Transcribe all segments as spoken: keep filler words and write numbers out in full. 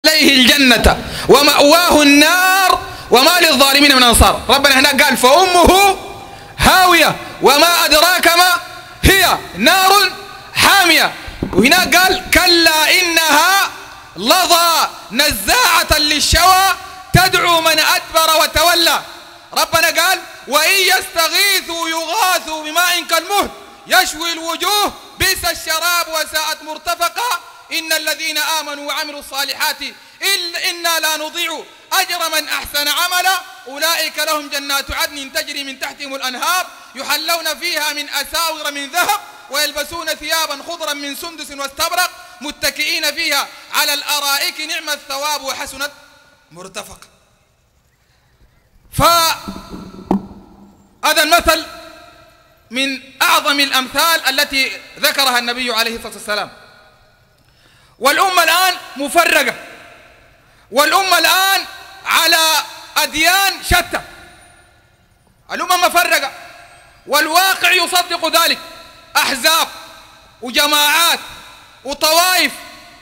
عليه الجنة ومأواه النار وما للظالمين من أنصار. ربنا هناك قال فأمه هاوية وما أدراك ما هي نار حامية، وهناك قال كلا إنها لظى نزاعة للشوى تدعو من أدبر وتولى. ربنا قال وإن يستغيثوا يغاثوا بماء كالمهل يشوي الوجوه بئس الشراب وساءت مرتفقا إن الذين آمنوا وعملوا الصالحات إنا لا نضيع أجر من أحسن عملا أولئك لهم جنات عدن تجري من تحتهم الأنهار يحلون فيها من أساور من ذهب ويلبسون ثيابا خضرا من سندس واستبرق متكئين فيها على الأرائك نعم الثواب وحسنت مرتفقا. فهذا المثل من أعظم الأمثال التي ذكرها النبي عليه الصلاة والسلام. والأمة الآن مفرقة، والأمة الآن على أديان شتى، الأمة مفرقة والواقع يصدق ذلك، أحزاب وجماعات وطوائف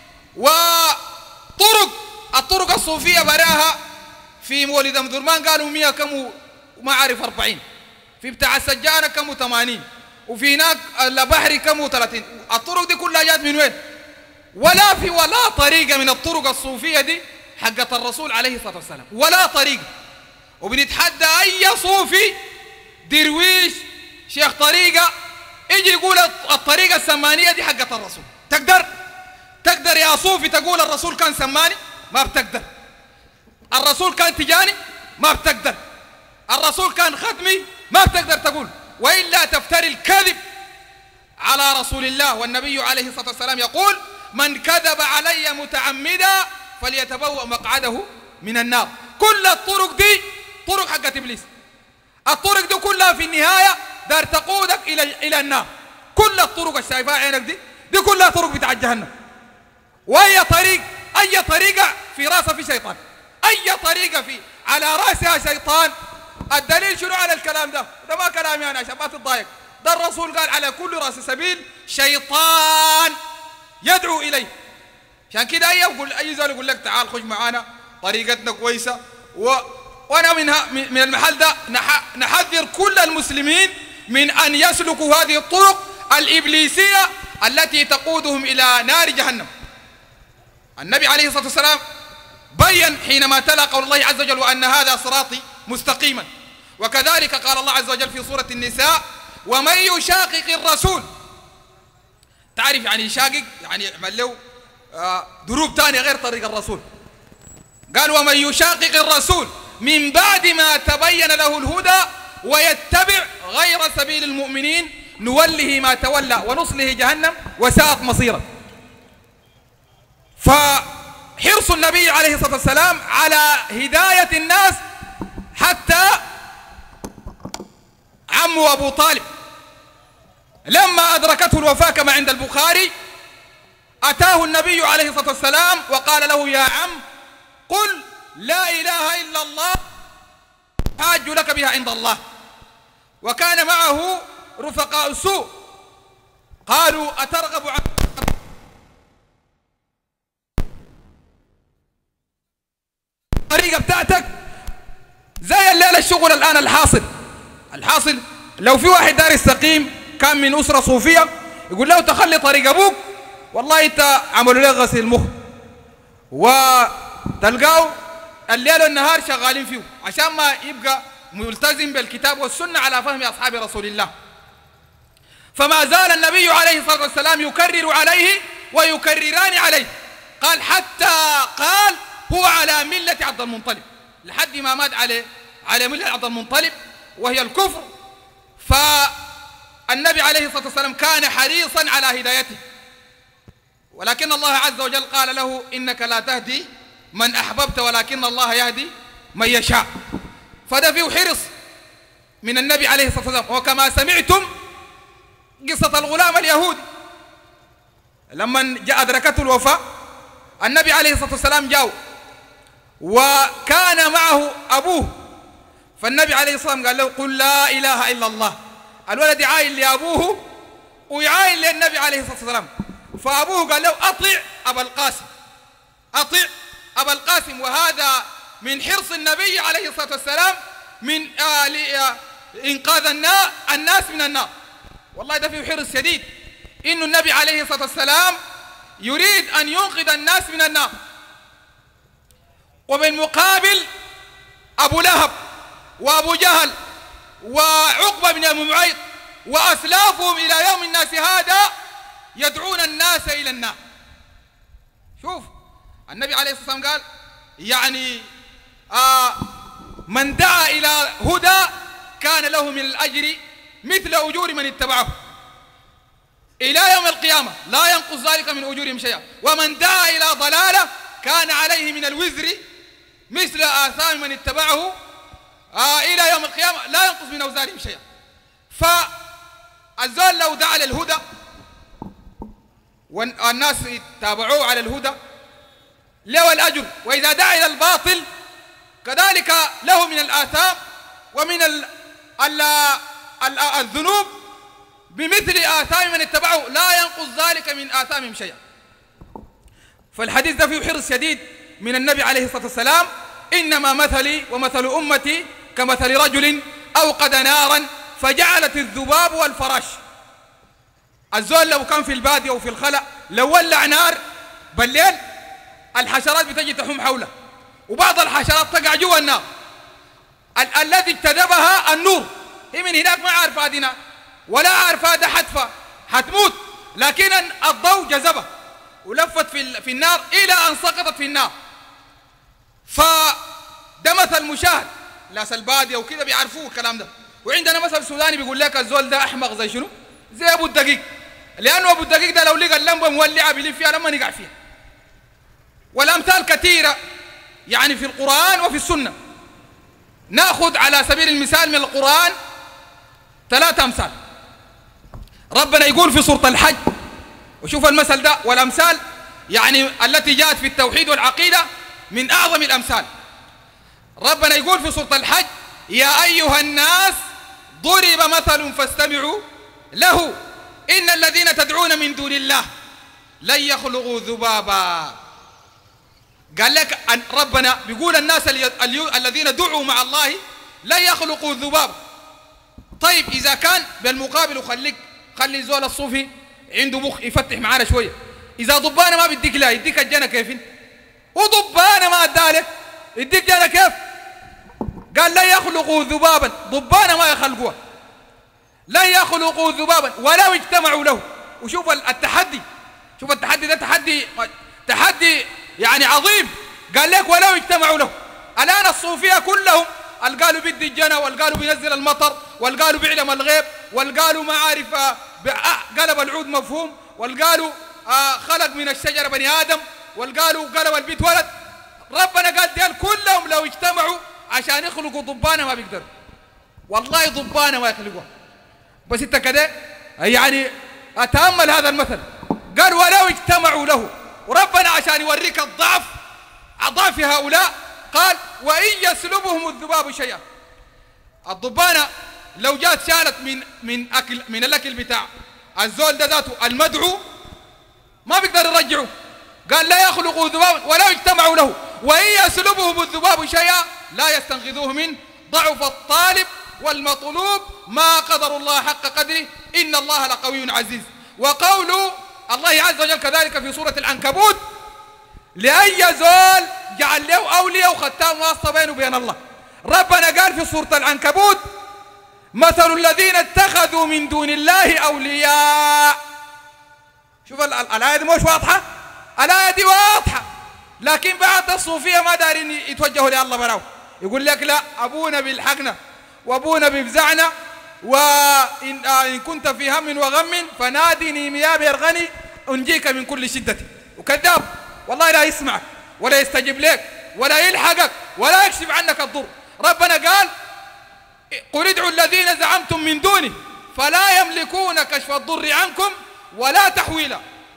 وطرق. الطرق الصوفية براها في مولد أم درمان قالوا مية كم ما أعرف أربعين، في بتاع السجانة كم ثمانين، وفي هناك البحر كم ثلاثين. الطرق دي كلها جات من وين؟ ولا في ولا طريقة من الطرق الصوفية دي حقت الرسول عليه الصلاة والسلام، ولا طريقة. وبنتحدى أي صوفي درويش شيخ طريقة يجي يقول الطريقة السمانية دي حقت الرسول. تقدر تقدر يا صوفي تقول الرسول كان سماني؟ ما بتقدر. الرسول كان تجاني؟ ما بتقدر. الرسول كان ختمي؟ ما بتقدر تقول، وإلا تفتري الكذب على رسول الله. والنبي عليه الصلاة والسلام يقول من كذب علي متعمدا فليتبوأ مقعده من النار. كل الطرق دي طرق حقت إبليس، الطرق دي كلها في النهاية دار تقودك إلى إلى النار. كل الطرق اللي شايفها عينك دي دي كلها طرق بتاع جهنم. وأي طريق أي طريقة في راسها في شيطان، أي طريقة في على رأسها شيطان. الدليل شنو على الكلام ده؟ ده ما كلامي أنا عشان ما تتضايق، ده الرسول قال على كل رأس سبيل شيطان يدعو إليه. عشان كده أي يقول أي زول يقول لك تعال خش معانا طريقتنا كويسة و... وأنا منها من المحل ده نح... نحذر كل المسلمين من أن يسلكوا هذه الطرق الإبليسية التي تقودهم إلى نار جهنم. النبي عليه الصلاة والسلام بين حينما تلا قول الله عز وجل وأن هذا صراطي مستقيما، وكذلك قال الله عز وجل في سورة النساء ومن يشاقق الرسول. تعرف يعني يشاقق يعني يعمل له دروب تانية غير طريق الرسول. قال ومن يشاقق الرسول من بعد ما تبين له الهدى ويتبع غير سبيل المؤمنين نوله ما تولى ونصله جهنم وساءت مصيرا. فحرص النبي عليه الصلاة والسلام على هداية الناس حتى عمه أبو طالب لما أدركته الوفاة كما عند البخاري أتاه النبي عليه الصلاة والسلام وقال له يا عم قل لا إله إلا الله حاج لك بها عند الله. وكان معه رفقاء سوء قالوا أترغب عن الطريقة بتاعتك زي الليلة الشغل الآن الحاصل الحاصل لو في واحد دار يستقيم كان من أسرة صوفية يقول له تخلي طريق أبوك والله أنت عملوا له غسيل مخ، وتلقاه الليل والنهار شغالين فيه عشان ما يبقى ملتزم بالكتاب والسنة على فهم أصحاب رسول الله. فما زال النبي عليه الصلاة والسلام يكرر عليه ويكرران عليه، قال حتى قال هو على ملة عبد المطلب، لحد ما مات عليه على ملة عبد المطلب وهي الكفر. فالنبي عليه الصلاة والسلام كان حريصا على هدايته، ولكن الله عز وجل قال له إنك لا تهدي من أحببت ولكن الله يهدي من يشاء. فده فيه حرص من النبي عليه الصلاة والسلام. وكما سمعتم قصة الغلام اليهودي لما جاء أدركته الوفاة النبي عليه الصلاة والسلام جاء وكان معه أبوه، فالنبي عليه الصلاة والسلام قال له قل لا إله إلا الله. الولد يعاين لأبوه ويعاين للنبي عليه الصلاة والسلام، فأبوه قال له أطع أبا القاسم أطع القاسم، وهذا من حرص النبي عليه الصلاة والسلام من آه لإنقاذ الناس من النار. والله ده فيه حرص شديد، إنه النبي عليه الصلاة والسلام يريد أن ينقذ الناس من النار. وبالمقابل أبو لهب وأبو جهل وعقبة بن أبي معيط وأسلافهم إلى يوم الناس هذا يدعون الناس إلى النار. شوف النبي عليه الصلاة والسلام قال يعني آه من دعا إلى هدى كان له من الأجر مثل أجور من اتبعه إلى يوم القيامة لا ينقص ذلك من أجورهم شيئا، ومن دعا إلى ضلالة كان عليه من الوزر مثل آثام من اتبعه آه إلى يوم القيامة لا ينقص من أوزارهم شيئا. فالزول لو دعا للهدى والناس تابعوه على الهدى له الأجر، وإذا دعا إلى الباطل كذلك له من الآثام ومن ال ال ال الذنوب بمثل آثام من اتبعه لا ينقص ذلك من آثامهم شيئا. فالحديث ده فيه حرص شديد من النبي عليه الصلاة والسلام: إنما مثلي ومثل أمتي كمثل رجل أوقد نارا فجعلت الذباب والفراش. الزول لو كان في البادية وفي الخلأ لو ولع نار بالليل الحشرات بتجي تحوم حوله، وبعض الحشرات تقع جوا النار. ال الذي اجتذبها النور، هي من هناك ما عارفة هذه نار ولا عارفة ده حتفة حتموت، لكن الضوء جذبها ولفت في, في النار إلى أن سقطت في النار. فده مثل مشاهد، ناس البادية وكذا بيعرفوه الكلام ده. وعندنا مثل سوداني بيقول لك الزول ده أحمق زي شنو؟ زي أبو الدقيق، لأنه أبو الدقيق ده لو لقى اللمبة مولعة بيلف فيها لما نقع فيها. والأمثال كثيرة يعني في القرآن وفي السنة. نأخذ على سبيل المثال من القرآن ثلاثة أمثال. ربنا يقول في سورة الحج، وشوف المثل ده والأمثال يعني التي جاءت في التوحيد والعقيدة من أعظم الأمثال. ربنا يقول في سورة الحج: يا أيها الناس ضرب مثل فاستمعوا له إن الذين تدعون من دون الله لن يخلقوا ذبابا. قال لك أن ربنا بيقول الناس الذين دعوا مع الله لن يخلقوا ذبابا. طيب إذا كان بالمقابل وخليك خلي زول الصوفي عنده مخ يفتح معانا شوية، إذا ضبانة ما بديك لا يديك الجنة كيف؟ وضبانة ما ادالك يديك جنة كيف؟ قال لا يخلقوا ذبابا، ضبانة ما يخلقوها. لا يخلقوا ذبابا ولو اجتمعوا له. وشوف التحدي، شوف التحدي ده تحدي تحدي يعني عظيم. قال لك ولو اجتمعوا له. الآن الصوفية كلهم القالوا بدي الجنة، والقالوا بينزل المطر، والقالوا بيعلم الغيب، والقالوا ما عارف قلب العود مفهوم، والقالوا خلق من الشجرة بني آدم، والقالوا قلب البيت ولد. ربنا قال ديال كلهم لو اجتمعوا عشان يخلقوا ضبانة ما بيقدروا، والله ضبانة ما يخلقوها. بس انت كده يعني أتأمل هذا المثل. قال ولو اجتمعوا له، وربنا عشان يوريك الضعف ضعف هؤلاء قال وإن يسلبهم الذباب شيئا. الضبانة لو جات شالت من من أكل من الأكل بتاع الزول ده ذاته المدعو ما بيقدر يرجعه. قال لا يخلقوا ذبابا ولو اجتمعوا له وإن يسلبهم الذباب شيئا لا يستنقذوه منه ضعف الطالب والمطلوب ما قدر الله حق قدره إن الله لقوي عزيز. وقول الله عز وجل كذلك في سورة العنكبوت: لأي زول جعل له أولياء وختام واسطة بينه وبين الله. ربنا قال في سورة العنكبوت: مثل الذين اتخذوا من دون الله أولياء. شوف الآية دي مش واضحة؟ الآية دي واضحة، لكن بعض الصوفية ما دارين يتوجهوا لله براو. يقول لك لا، أبونا بيلحقنا وأبونا بيفزعنا، وإن إن كنت في هم وغم فنادني مياه بيرغني أنجيك من كل شدة. وكذاب، والله لا يسمعك ولا يستجيب لك ولا يلحقك ولا يكشف عنك الضر. ربنا قال: قل ادعوا الذين زعمتم من دونه فلا يملكون كشف الضر عنكم ولا تحويلا.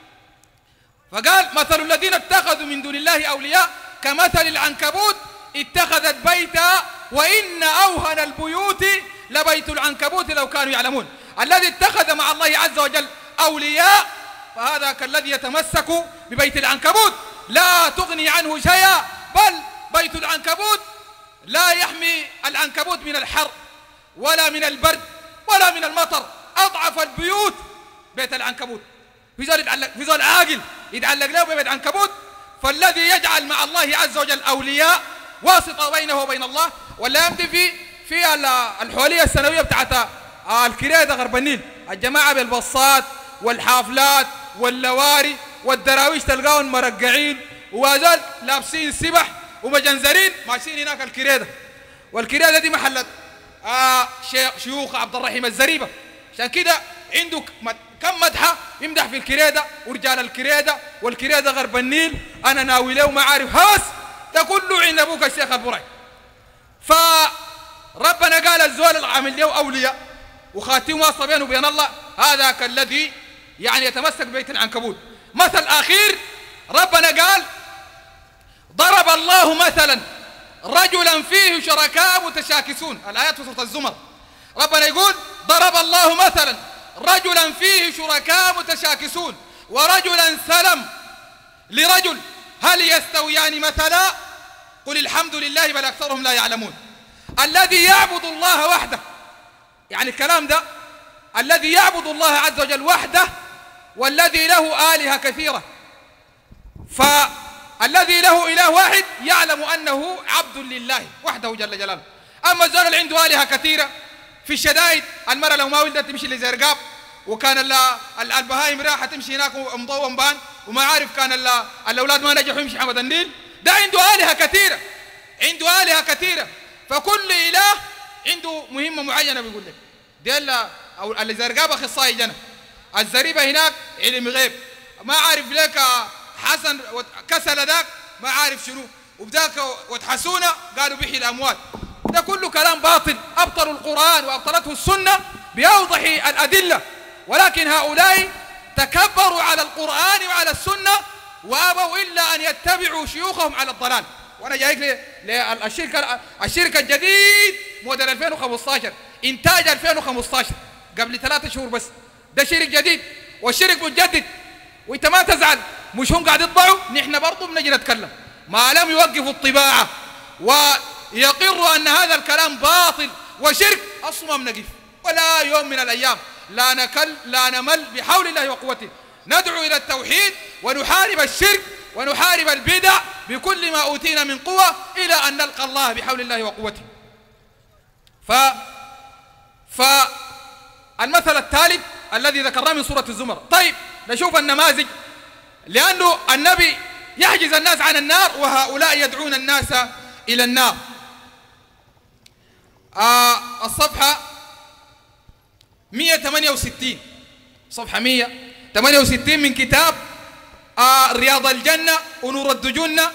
فقال: مثل الذين اتخذوا من دون الله أولياء كمثل العنكبوت اتخذت بيتا وإن أوهن البيوت لبيت العنكبوت لو كانوا يعلمون. الذي اتخذ مع الله عز وجل أولياء فهذا كالذي يتمسك ببيت العنكبوت لا تغني عنه شيئا بل بيت العنكبوت لا يحمي العنكبوت من الحر ولا من البرد ولا من المطر. أضعف البيوت بيت العنكبوت. في زول يتعلق، في زول عاقل يتعلق له ببيت عنكبوت. فالذي يجعل مع الله عز وجل أولياء واسطة بينه وبين الله، ولا يمضي في في الحولية السنوية بتاعت الكريدة غرب النيل، الجماعة بالبصات والحافلات واللواري والدراويش تلقاهم مرقعين وهذول لابسين سبح ومجنزرين ماشيين هناك الكريدة. والكريدة دي محلت آه شيوخ عبد الرحيم الزريبة. عشان كده عنده كم مدحة يمدح في الكريدة ورجال الكريدة والكريدة غرب النيل. أنا ناوي له ما عارف هاس ده كله عند أبوك الشيخ البرعي. فربنا قال الزول العامل له أولياء وخاتم واصل بينه وبين الله، هذا كالذي يعني يتمسك ببيت العنكبوت. مثل أخير ربنا قال ضرب الله مثلا رجلا فيه شركاء متشاكسون. الآيات في سورة الزمر ربنا يقول ضرب الله مثلا رجلا فيه شركاء متشاكسون ورجلا سلم لرجل هل يستويان مثلا قل الحمد لله بل أكثرهم لا يعلمون. الذي يعبد الله وحده، يعني الكلام ده الذي يعبد الله عز وجل وحده والذي له آلهة كثيرة. فالذي له إله واحد يعلم أنه عبد لله وحده جل جلاله. أما الزول اللي عنده آلهة كثيرة في الشدائد، المرأة لو ما ولدت تمشي لزرقاب، وكان البهائم راحة تمشي هناك ومضوم بان وما عارف كان الأولاد ما نجحوا يمشي حمد النيل. ده عنده آلهة كثيرة، عنده آلهة كثيرة. فكل إله عنده مهمة معينة. بيقول لك دي أو الزرقاب أخصائي جنة، الزريبة هناك علم غيب، ما عارف لك حسن كسل ذاك ما عارف شنو، وبذاك وتحسونا قالوا بيحيي الأموات. ده كله كلام باطل أبطلوا القرآن وأبطلته السنة بأوضح الأدلة. ولكن هؤلاء تكبروا على القرآن وعلى السنة وأبوا إلا أن يتبعوا شيوخهم على الضلال. وأنا جايك للشركة الشركة الجديد موديل ألفين وخمسطاشر، إنتاج ألفين وخمسطاشر قبل ثلاثة شهور بس. ده شرك جديد والشرك متجدد، وانت ما تزعل، مش هم قاعد يطبعوا، نحن برضه بنجي نتكلم ما لم يوقفوا الطباعة ويقروا أن هذا الكلام باطل وشرك. أصلا نقف ولا يوم من الأيام لا نكل لا نمل بحول الله وقوته. ندعو إلى التوحيد ونحارب الشرك ونحارب البدع بكل ما أوتينا من قوة إلى أن نلقى الله بحول الله وقوته. ف فالمثل الثالث الذي ذكرناه من سورة الزمر. طيب نشوف النماذج، لأنه النبي يحجز الناس عن النار وهؤلاء يدعون الناس إلى النار. آه الصفحة مئة وثمانية وستين، صفحة مئة وثمانية وستين من كتاب آه رياض الجنة ونور الدجنة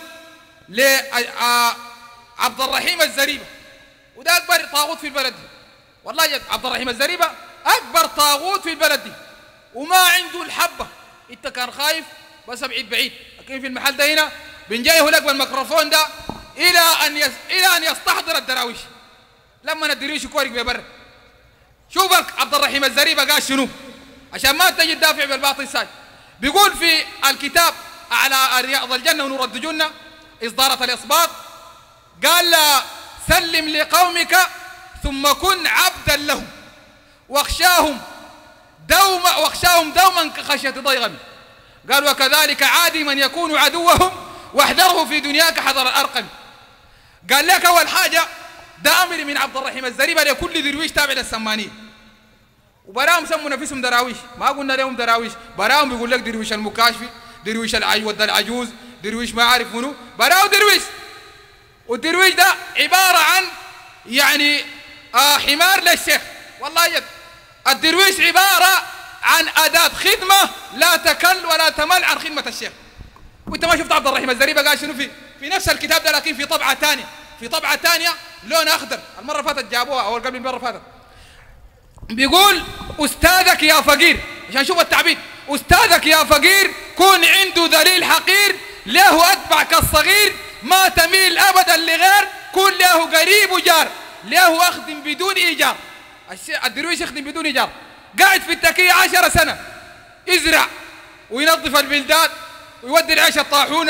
لعبد الرحيم الزريبة. وده أكبر طاغوت في البلد دي، والله جد عبد الرحيم الزريبة أكبر طاغوت في البلد دي وما عنده الحبة. أنت كان خايف بس بعيد بعيد، لكن في المحل ده هنا بنجيه لك بالميكروفون ده إلى أن يس... إلى أن يستحضر الدراويش. لما الدرويش يكورك ببر. شوفك عبد الرحيم الزريبة قال شنو عشان ما تجي تدافع بالباطل ساج. بيقول في الكتاب على رياض الجنة ونور الدجنة إصدارة الإصباط، قال لا سلم لقومك ثم كن عبدا لهم واخشاهم دوما واخشاهم دوما كخشية ضيغم. قال وكذلك عادي من يكون عدوهم واحذره في دنياك حذر الأرقم. قال لك أول حاجة ده أمر من عبد الرحيم الزريبة لكل درويش تابع للسمانية، وبراهم سموا نفسهم دراويش، ما قلنا لهم دراويش، براهم بيقول لك درويش المكاشفي، درويش العجوز العجوز، درويش ما عارف منو، براهم درويش. والدرويش ده عبارة عن يعني آه حمار للشيخ. والله جد الدرويش عبارة عن أداة خدمة لا تكل ولا تمل عن خدمة الشيخ. وانت ما شفت عبد الرحيم الزريبة قال شنو في في نفس الكتاب ده، لكن في طبعة ثانية، في طبعة ثانية لون أخضر، المرة فاتت جابوها أو قبل المرة فاتت. بيقول أستاذك يا فقير، عشان شوف التعبير، أستاذك يا فقير كون عنده ذليل حقير، له أتبع كالصغير، ما تميل أبدا لغير، كون له قريب وجار، له أخدم بدون إيجار. الدرويش يخدم بدون إيجار، قاعد في التكية عشر سنة، يزرع وينظف البلدان ويودي العيش الطاحونة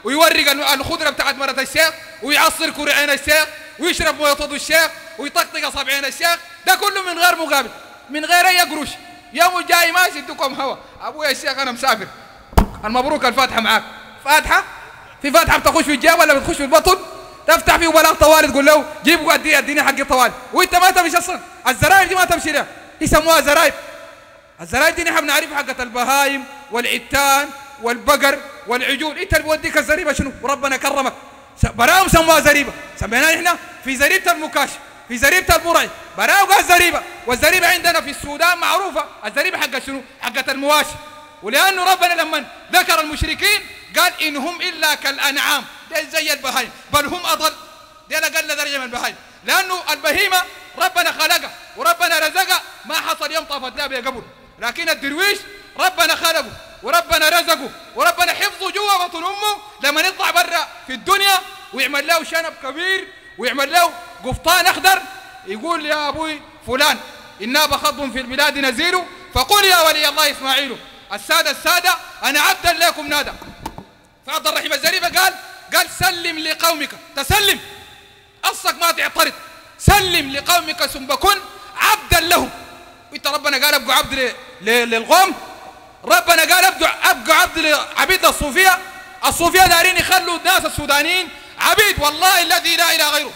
ويورق الخضرة بتاعت مرة الشيخ ويعصر كرعين الشيخ ويشرب مويه طود الشيخ ويطقطق اصابعين الشيخ، ده كله من غير مقابل، من غير اي قروش. يوم الجاي ماشي ادوكم هوا، ابويا الشيخ انا مسافر، المبروك الفاتحه معاك. فاتحه في فاتحه بتخش في الجيب ولا بتخش في البطن؟ تفتح فيه بلاغ طوالي تقول له جيب اديني اديني حق الطوالي، وانت ما تمشي اصلا. الزرايب دي ما تمشي لها، يسموها زرايب. الزرايب دي نحن بنعرفها حقت البهايم والعتان والبقر والعجول، انت اللي بوديك الزريبه شنو؟ وربنا كرمك براهم سموها زريبه، سميناها احنا في زريبه المكاش، في زريبه البرعي، براهم قال زريبه. والزريبه عندنا في السودان معروفه، الزريبه حقت شنو؟ حقت المواشي. ولانه ربنا لما ذكر المشركين قال انهم الا كالانعام، دي زي البهايم بل هم اضل، دي اقل درجه من البهايم، لانه البهيمه ربنا خلقها وربنا رزقها، ما حصل يوم طافت لها قبل. لكن الدرويش ربنا خلقه وربنا رزقه وربنا حفظه جوا بطن امه، لما يطلع برا في الدنيا ويعمل له شنب كبير ويعمل له قفطان اخضر، يقول يا ابوي فلان انا بخض في البلاد نزيل، فقل يا ولي الله اسماعيل الساده الساده انا عبدا لكم نادى. فعبد الرحيم الزريبه قال قال سلم لقومك، تسلم اصلك ما تعترض، سلم لقومك ثم كن عبدا لهم. انت ربنا قال ابقوا عبد للقوم، ربنا قال ابقوا ابقوا عبد عبيد للصوفيه. الصوفيه دارين يخلوا الناس السودانيين عبيد، والله الذي لا اله غيره.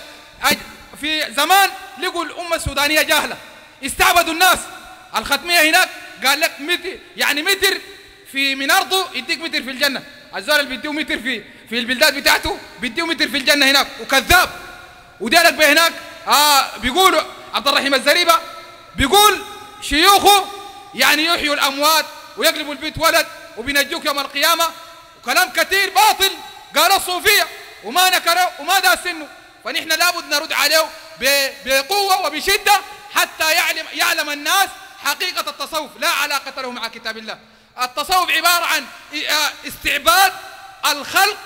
في زمان لقوا الامه السودانيه جاهله، استعبدوا الناس. الختميه هناك قال لك متر، يعني متر في من ارضه يديك متر في الجنه، الزول اللي بيديه متر في في البلدات بتاعته بيديه متر في الجنه هناك، وكذاب. وديلك بهناك آه بيقولوا عبد الرحيم الزريبه بيقول شيوخه يعني يحيوا الاموات ويقلبوا البيت ولد وبينجوك يوم القيامه، وكلام كثير باطل قال الصوفيه وما نكروا وما داسنه. فنحن لابد نرد عليه بقوه وبشده حتى يعلم يعلم الناس حقيقه التصوف، لا علاقه له مع كتاب الله. التصوف عباره عن استعباد الخلق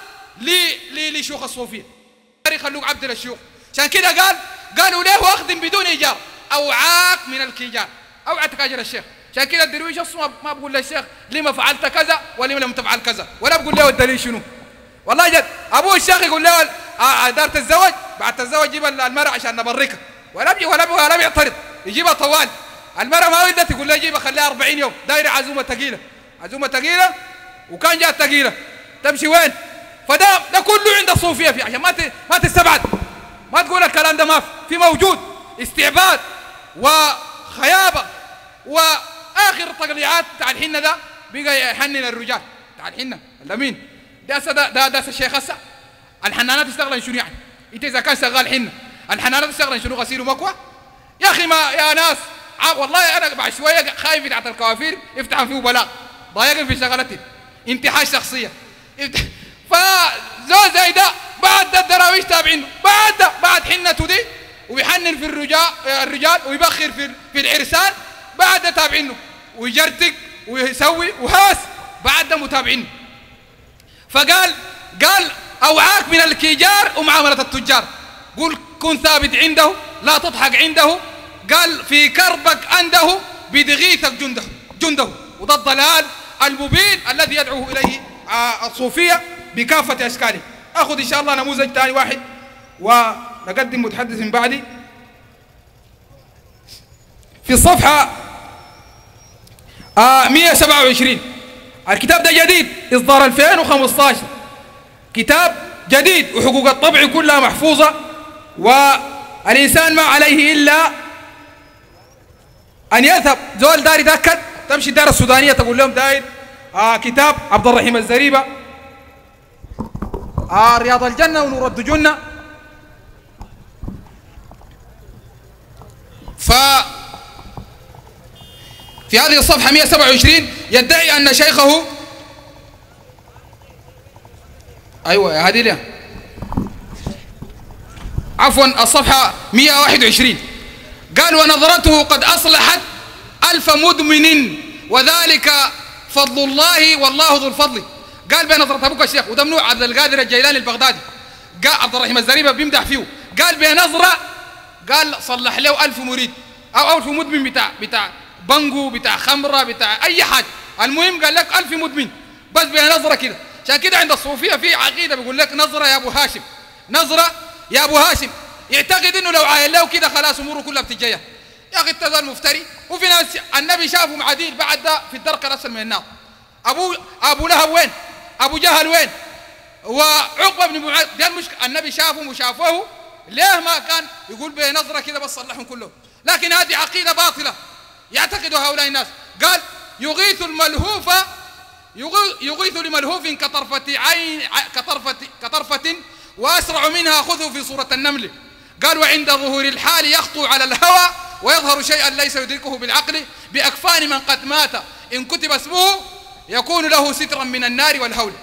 لشيوخ الصوفيه، يخلوك عبد للشيوخ. عشان كده قال قالوا له اخذ بدون ايجار، اوعاك من الكيجار، اوعى تكاجر الشيخ. عشان كده الدرويش اصلا ما بقول للشيخ لما فعلت كذا ولما لم تفعل كذا، ولا بقول له الدليل شنو. والله جد ابوه الشيخ يقول له دارت الزواج بعد الزواج جيب المرأة عشان نبركها، ولا بيجي ولا ولا بيعترض، يجيبها طوال. المرأة ما ولدت يقول له جيبها خليها أربعين يوم، دايره عزومه ثقيله، عزومه ثقيله وكان جات ثقيله تمشي وين؟ فده ده كله عند الصوفيه فيه، عشان ما ما تستبعد، ما تقول الكلام ده ما في, في موجود استعباد وخيابه. واخر التقليعات بتاع الحنه ده بقى يحنن الرجال بتاع الحنه الامين ده ده ده, ده الشيخ هسه. الحنانات يشتغلن شنو يعني؟ انت اذا كان شغال حنه الحنانات يشتغلن شنو؟ غسيل ومكوى يا اخي. ما يا ناس والله انا بعد شويه خايف بتاعت الكوافير يفتحوا فيه بلاغ ضايقين في شغلتي انتحاش شخصيه. فزول زي ده بعد الدراويش تابعينه، بعد ده بعد حنته دي وبيحنن في الرجال الرجال ويبخر في في العرسان، بعد ده تابعينه ويجرتك ويسوي وهاس، بعد ده متابعينه. فقال قال اوعاك من الكيجار ومعامله التجار، قل كن ثابت عنده لا تضحك عنده، قال في كربك عنده بدغيثك جنده جنده. وده الضلال المبين الذي يدعو اليه الصوفيه بكافه اشكاله. اخذ ان شاء الله نموذج ثاني واحد ونقدم متحدث من بعدي. في الصفحه مئة وسبعة وعشرين الكتاب ده جديد، اصدار ألفين وخمسة عشر، كتاب جديد وحقوق الطبع كلها محفوظه، والانسان ما عليه الا ان يذهب. زول داير يتاكد تمشي الدار السودانيه تقول لهم داير آه كتاب عبد الرحيم الزريبه آه رياض الجنه ونور الدجنه. ف في هذه الصفحه مئة وسبعة وعشرين يدعي ان شيخه ايوه هذه ليه عفوا الصفحه مئة وواحد وعشرين قال ونظرته قد اصلحت الف مدمن وذلك فضل الله والله ذو الفضل. قال بنظرة ابوك الشيخ، وده منوع عبد القادر الجيلاني البغدادي، قال عبد الرحيم الزريبه بيمدح فيه، قال بنظره قال صلح له ألف مريد او ألف مدمن بتاع بتاع بنجو بتاع خمره بتاع اي حاجه، المهم قال لك ألف مدمن بس بنظره كده. عشان كده عند الصوفيه في عقيده بيقول لك نظره يا ابو هاشم، نظره يا ابو هاشم، يعتقد انه لو عاين له كده خلاص اموره كلها بتتجيه. يا اخي انت المفتري. وفي ناس النبي شافهم عديل بعد ده في الدرك الاسفل من النار. ابو ابو لهب وين؟ ابو جهل وين؟ وعقبه بن معاذ ده المشكله، النبي شافهم وشافوه، ليه ما كان يقول بنظره كده بس صلحهم كلهم؟ لكن هذه عقيده باطله يعتقد هؤلاء الناس. قال يغيث الملهوف، يغيث لملهوف كطرفة عين كطرفة كطرفة وأسرع منها خذه في صورة النمل. قال وعند ظهور الحال يخطو على الهوى ويظهر شيئا ليس يدركه بالعقل بأكفان من قد مات إن كتب اسمه يكون له سترا من النار والهول.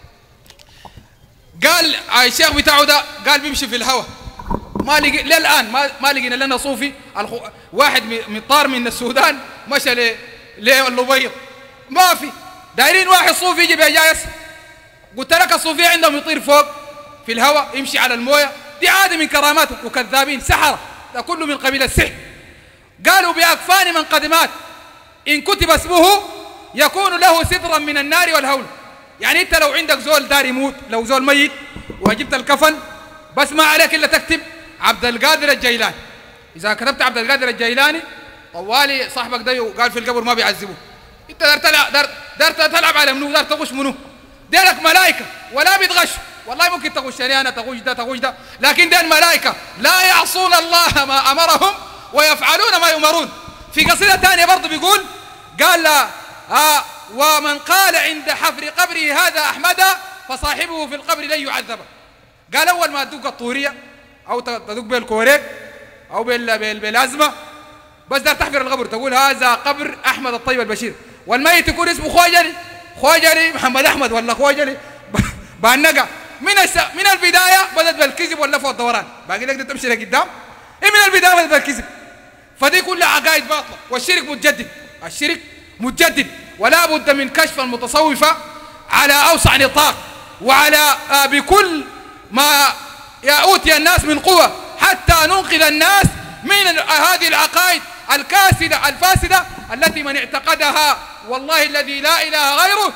قال الشيخ بتاعه ده قال بيمشي في الهوى، ما لقي للآن ما ما لقينا لنا صوفي. واحد مطار من السودان مشى للبيض ما في، دايرين واحد صوفي يجي بجايس. قلت لك الصوفية عندهم يطير فوق في الهواء يمشي على المويه، دي عادة من كراماتهم، وكذابين سحرة، ده كله من قبيل السحر. قالوا بأكفان من قد مات إن كتب اسمه يكون له سترا من النار والهول. يعني انت لو عندك زول دار يموت، لو زول ميت وجبت الكفن بس ما عليك الا تكتب عبد القادر الجيلاني. اذا كتبت عبد القادر الجيلاني طوالي صاحبك ده قال في القبر ما بيعذبوه. انت دار تلعب دار, دار تلعب على منو؟ دار تغش منو؟ ديرك ملائكه ولا بيتغشوا. والله ممكن تغشني انا، تغش ده تغش ده، لكن دين ملائكه لا يعصون الله ما امرهم ويفعلون ما يؤمرون. في قصيده ثانيه برضه بيقول قال لا آه ومن قال عند حفر قبره هذا أحمد فصاحبه في القبر لن يعذب. قال أول ما تدق الطورية أو تدق بالكوريك أو بالأزمة بس ده تحفر القبر تقول هذا قبر أحمد الطيب البشير، والميت يكون اسمه خوجلي، خوجلي محمد أحمد ولا خوجلي بانقع. من من البداية بدأت بالكذب واللف والدوران، باقي لك تمشي لقدام. إيه من البداية بدأت بالكذب، فدي كلها عقائد باطلة. والشرك متجدد، الشرك متجدد، ولا بد من كشف المتصوفة على أوسع نطاق وعلى آه بكل ما يأوتي الناس من قوة حتى ننقذ الناس من هذه العقائد الكاسدة الفاسدة التي من اعتقدها والله الذي لا إله غيره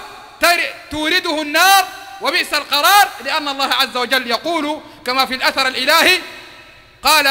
تورده النار وبئس القرار. لأن الله عز وجل يقول كما في الأثر الإلهي قال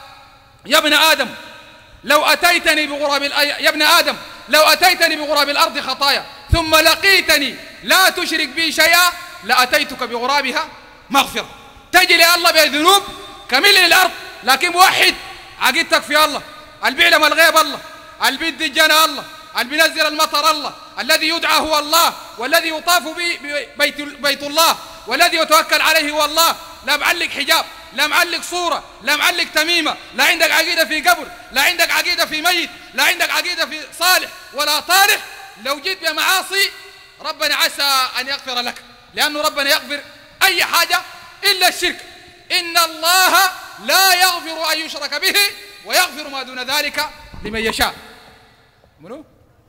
يا ابن آدم لو أتيتني بغراب يا ابن آدم لو أتيتني بغراب الأرض خطايا ثم لقيتني لا تشرك بي شيئا لأتيتك بغرابها مغفرة. تجي لله بذنوب كمل الأرض لكن موحد عقيدتك في الله، اللي بيعلم الغيب الله، اللي بيدي الجنة الله، اللي بينزل المطر الله، الذي يدعى هو الله، والذي يطاف به بيت, بيت الله، والذي يتوكل عليه هو الله. لا معلق حجاب، لا معلق صورة، لا معلق تميمة، لا عندك عقيدة في قبر، لا عندك عقيدة في ميت، لا عندك عقيدة في صالح ولا طالح. لو جيت بمعاصي ربنا عسى أن يغفر لك، لأنه ربنا يغفر أي حاجة إلا الشرك. إن الله لا يغفر أن يشرك به ويغفر ما دون ذلك لمن يشاء. منو؟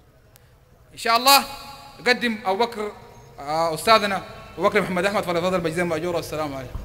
إن شاء الله نقدم أبو بكر أستاذنا أبو بكر محمد أحمد فليتفضل مجزيا مأجورا. والسلام عليكم.